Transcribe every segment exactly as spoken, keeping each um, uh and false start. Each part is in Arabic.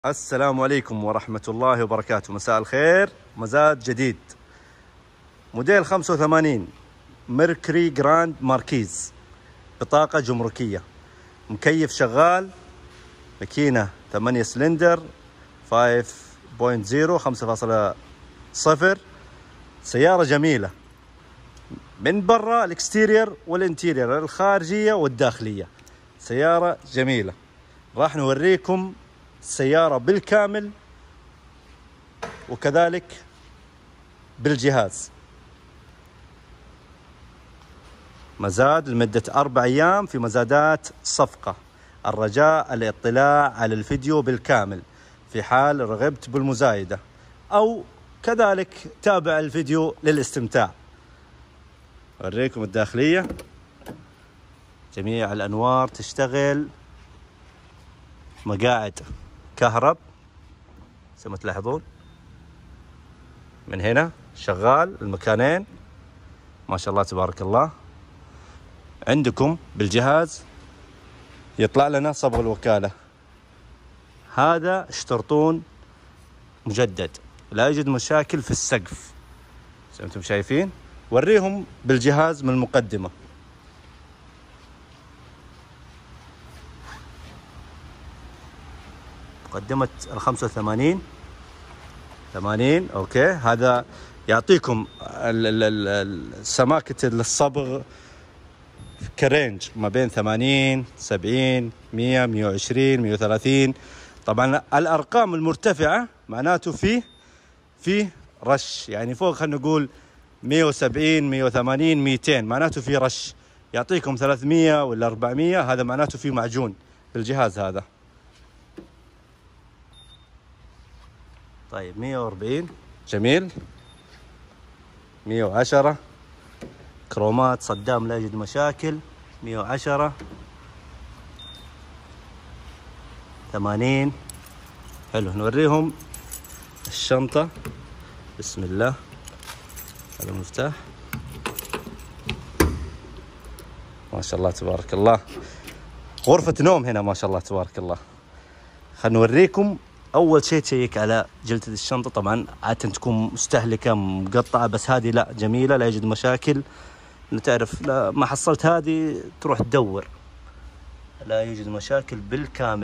السلام عليكم ورحمة الله وبركاته. مساء الخير. مزاد جديد موديل خمسة وثمانين ميركوري جراند ماركيز، بطاقة جمركية، مكيف شغال، ماكينة ثمانية سلندر خمسة فاصلة صفر خمسة فاصلة صفر. سيارة جميلة من برا، الاكستيرير والانتيرير، الخارجية والداخلية. سيارة جميلة. راح نوريكم السيارة بالكامل وكذلك بالجهاز. مزاد لمدة أربع أيام في مزادات صفقة. الرجاء الاطلاع على الفيديو بالكامل في حال رغبت بالمزايدة، أو كذلك تابع الفيديو للاستمتاع. أوريكم الداخلية، جميع الأنوار تشتغل، مقاعد كهرب زي ما تلاحظون، من هنا شغال المكانين ما شاء الله تبارك الله. عندكم بالجهاز يطلع لنا صبغ الوكالة، هذا اشترطون مجدد، لا يوجد مشاكل في السقف زي ما انتم شايفين. وريهم بالجهاز من المقدمة. مقدمة الخمسة وثمانين ثمانين اوكي. هذا يعطيكم سماكة الصبغ كرينج ما بين ثمانين سبعين مية مية وعشرين مية وثلاثين. طبعا الارقام المرتفعة معناته فيه فيه رش، يعني فوق خلينا نقول مية وسبعين مية وثمانين مئتين معناته فيه رش. يعطيكم ثلاثمية ولا أربعمية، هذا معناته فيه معجون بالجهاز هذا. طيب مية وأربعين جميل، مية وعشرة كرومات صدام لا يوجد مشاكل، مية وعشرة ثمانين. حلو. نوريهم الشنطة. بسم الله. هذا المفتاح ما شاء الله تبارك الله. غرفة نوم هنا ما شاء الله تبارك الله. خلينا نوريكم. أول شيء تشيك على جلدة الشنطة، طبعا عادة تكون مستهلكة مقطعة، بس هذه لا، جميلة لا يوجد مشاكل. تعرف لا ما حصلت هذه تروح تدور، لا يوجد مشاكل بالكامل.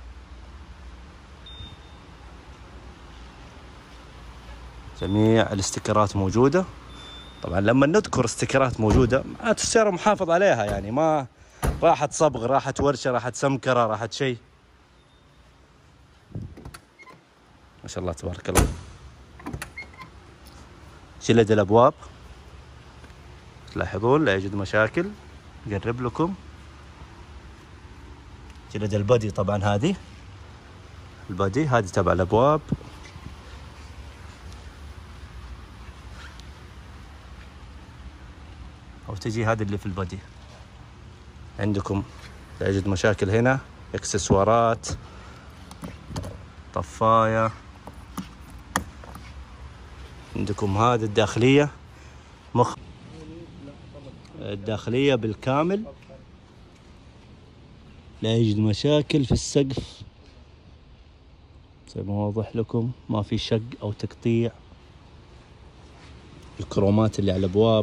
جميع الاستيكرات موجودة. طبعا لما نذكر استيكرات موجودة معناته السيارة محافظ عليها، يعني ما راحت صبغ، راحت ورشة، راحت سمكرة، راحت شيء. ما شاء الله تبارك الله. جلد الأبواب تلاحظون لا يوجد مشاكل. أقرب لكم جلد البادي. طبعا هذه البادي هذه تبع الأبواب. أو تجي هذه اللي في البادي. عندكم لا يوجد مشاكل هنا. اكسسوارات، طفاية. عندكم هذه الداخلية، مخ الداخلية بالكامل، لا يوجد مشاكل في السقف زي ما واضح لكم، ما في شق أو تقطيع. الكرومات اللي على الأبواب،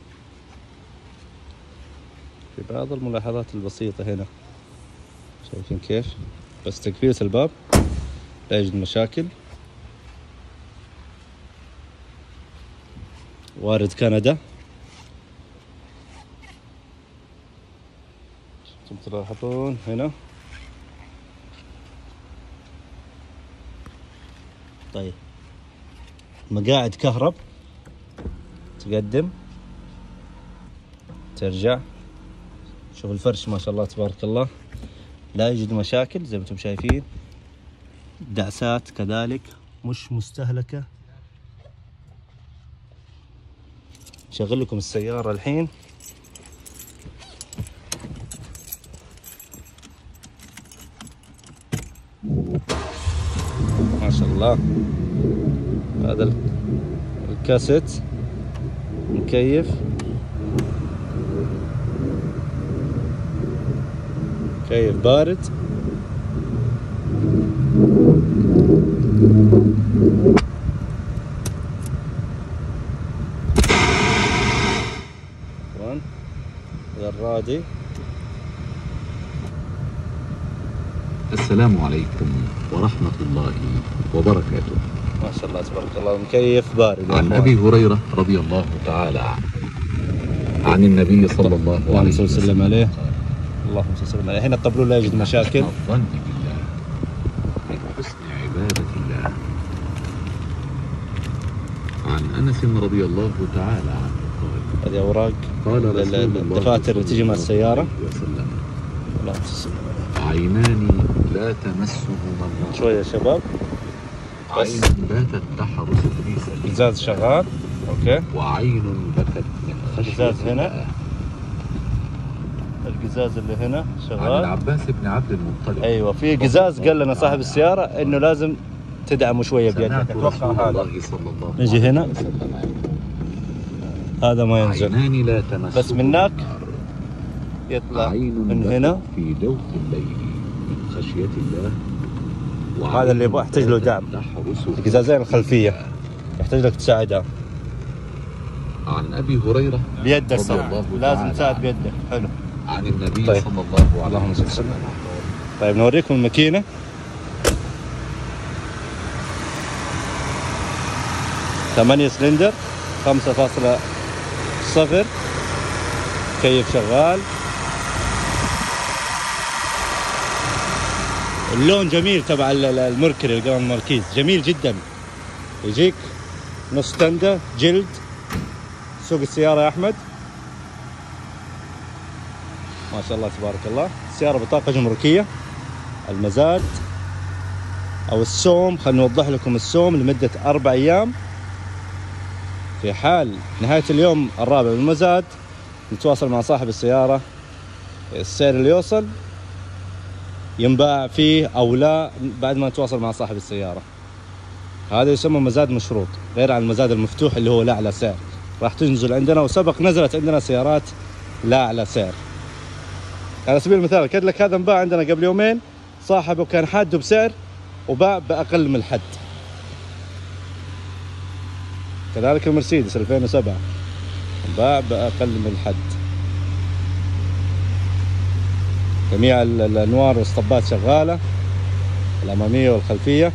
في بعض الملاحظات البسيطة هنا شايفين كيف، بس تقفيلة الباب لا يوجد مشاكل. وارد كندا انتم تلاحظون هنا. طيب مقاعد كهرب، تقدم ترجع. شوف الفرش ما شاء الله تبارك الله، لا يوجد مشاكل زي ما انتم شايفين. دعسات كذلك مش مستهلكة. شغل لكم السيارة الحين. ما شاء الله. هذا الكاسيت مكيف، مكيف بارد. عادي. السلام عليكم ورحمة الله وبركاته. ما شاء الله تبارك الله، مكيف بارد. عن أبي هريرة رضي الله تعالى عنه عن النبي صلى الله عليه وسلم عليه اللهم صل وسلم عليه. هنا الطبلون لا يوجد مشاكل. الظن بالله من حسن عبادة الله. عن أنس رضي الله تعالى عنه قال: هذه أوراق قال رسول الله الدفاتر اللي تجي مع السيارة. وسلم: اللهم صل وسلم عليه. عينان لا تمسهما النار. شوية يا شباب. عين باتت تحرس في سبيل الإزاز شغال. أوكي. وعين بكت من خشية الإزاز هنا. الله. القزاز اللي هنا عن شغال. العباس بن عبد المطلب. ايوه، في قزاز قال لنا صاحب السياره انه لازم تدعمه شويه بيدك. اتوقع هذا. نجي هنا، هذا ما ينزل، عينان لا تمسهما بس من هناك يطلع من هنا في جوف الليل من خشية الله. هذا اللي يبغى يحتاج له دعم. القزازين الخلفيه يحتاج لك تساعدها. عن ابي هريره بيدك صار، لازم تساعد بيدك. حلو. عن النبي طيب. صلى الله عليه وسلم. طيب نوريكم الماكينه. ثمانية سلندر، خمسة فاصلة صفر، كيف شغال. اللون جميل تبع المركري الجراند ماركيز، جميل جدا. يجيك نص تندة جلد. سوق السيارة يا أحمد ما شاء الله تبارك الله. السيارة بطاقة جمركية. المزاد أو السوم، خلينا نوضح لكم السوم لمدة أربع أيام. في حال نهاية اليوم الرابع بالمزاد نتواصل مع صاحب السيارة، السعر اللي يوصل ينباع فيه أو لا بعد ما نتواصل مع صاحب السيارة. هذا يسمى مزاد مشروط، غير عن المزاد المفتوح اللي هو لا على سعر. راح تنزل عندنا، وسبق نزلت عندنا سيارات لا على سعر. على سبيل المثال كادلك هذا انباع عندنا قبل يومين، صاحبه كان حاده بسعر وباع بأقل من الحد. كذلك المرسيدس ألفين وسبعة باع بأقل من الحد. جميع الأنوار والاسطبات شغالة، الأمامية والخلفية.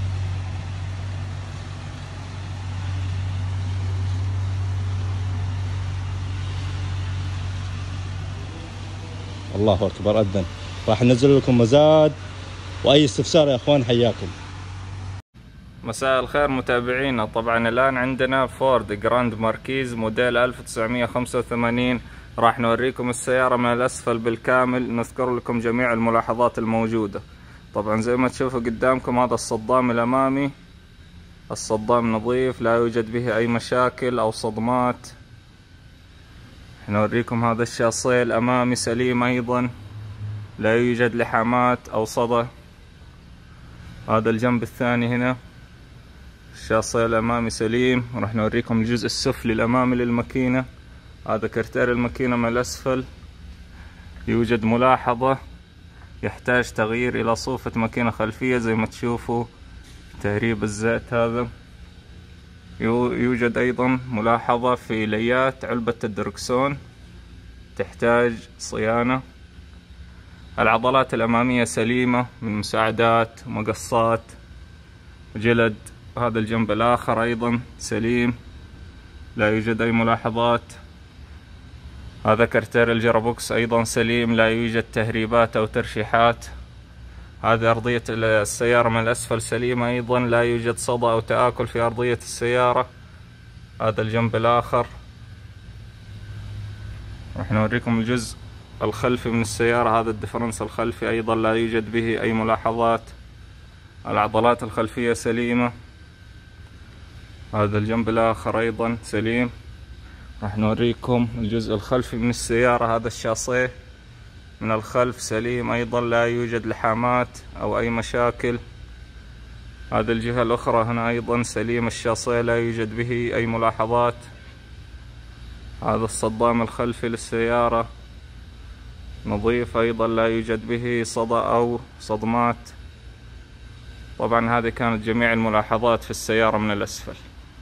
الله أكبر أذن. راح ننزل لكم مزاد، وأي استفسار يا أخوان حياكم. مساء الخير متابعينا. طبعا الآن عندنا فورد جراند ماركيز موديل ألف وتسعمية وخمسة وثمانين. راح نوريكم السيارة من الأسفل بالكامل، نذكر لكم جميع الملاحظات الموجودة. طبعا زي ما تشوفوا قدامكم هذا الصدام الأمامي، الصدام نظيف لا يوجد به أي مشاكل أو صدمات. نوريكم هذا الشاصيه الأمامي سليم أيضا، لا يوجد لحامات أو صدى. هذا الجنب الثاني هنا الشاصيه الأمامي سليم. راح نوريكم الجزء السفلي الأمامي للماكينة. هذا كرتير الماكينة من الأسفل. يوجد ملاحظة يحتاج تغيير إلى صوفة ماكينة خلفية زي ما تشوفوا تهريب الزيت هذا. يوجد أيضا ملاحظة في ليات علبة الدركسون تحتاج صيانة. العضلات الأمامية سليمة من مساعدات ومقصات وجلد. هذا الجنب الآخر أيضا سليم لا يوجد أي ملاحظات. هذا كرتير الجرابوكس أيضا سليم لا يوجد تهريبات أو ترشيحات. هذه أرضية السيارة من الأسفل سليمة أيضا، لا يوجد صدى أو تآكل في أرضية السيارة. هذا الجنب الآخر. راح نوريكم الجزء الخلفي من السيارة. هذا الدفرنس الخلفي أيضا لا يوجد به أي ملاحظات. العضلات الخلفية سليمة. هذا الجنب الآخر أيضا سليم. راح نوريكم الجزء الخلفي من السيارة. هذا الشاصيه من الخلف سليم أيضا لا يوجد لحامات أو أي مشاكل. هذا الجهة الأخرى هنا أيضا سليم الشاصيه لا يوجد به أي ملاحظات. هذا الصدام الخلفي للسيارة نظيف أيضا لا يوجد به صدى أو صدمات. طبعا هذه كانت جميع الملاحظات في السيارة من الأسفل.